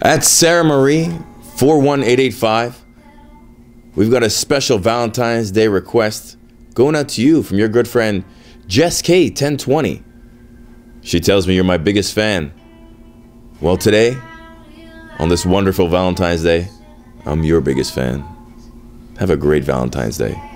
At Sarah Marie 41885, we've got a special Valentine's Day request going out to you from your good friend Jess K 1020. She tells me you're my biggest fan. Well, today, on this wonderful Valentine's Day, I'm your biggest fan. Have a great Valentine's Day.